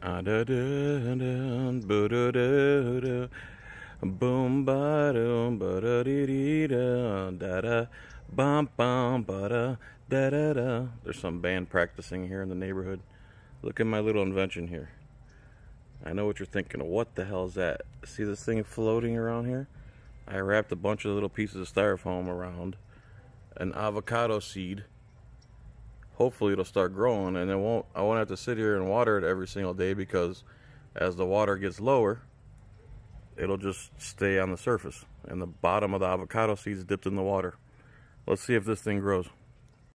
Ah da da da, boo da da da, boom ba dum ba da dee dee da da da, bum bum ba da da da da. There's some band practicing here in the neighborhood. Look at my little invention here. I know what you're thinking. What the hell is that? See this thing floating around here? I wrapped a bunch of little pieces of styrofoam around an avocado seed. Hopefully it'll start growing, and I won't have to sit here and water it every single day, because as the water gets lower, it'll just stay on the surface and the bottom of the avocado seeds dipped in the water. Let's see if this thing grows.